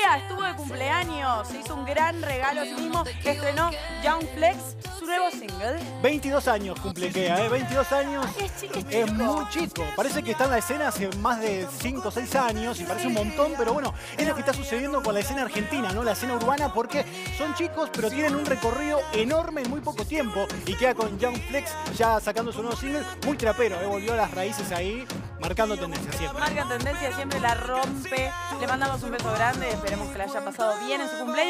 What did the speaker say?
Kea estuvo de cumpleaños, se hizo un gran regalo a sí mismo, estrenó Young Flex, su nuevo single. 22 años cumple Kea, 22 años. Es muy chico. Parece que está en la escena hace más de 5 o 6 años y parece un montón, pero bueno, es lo que está sucediendo con la escena argentina, ¿no? La escena urbana, porque son chicos, pero tienen un recorrido enorme en muy poco tiempo. Y Kea con Young Flex ya sacando su nuevo single, muy trapero, volvió a las raíces ahí, marcando tendencia siempre. Marca tendencia, siempre la rompe. Le mandamos un beso grande, esperemos que le haya pasado bien en su cumpleaños.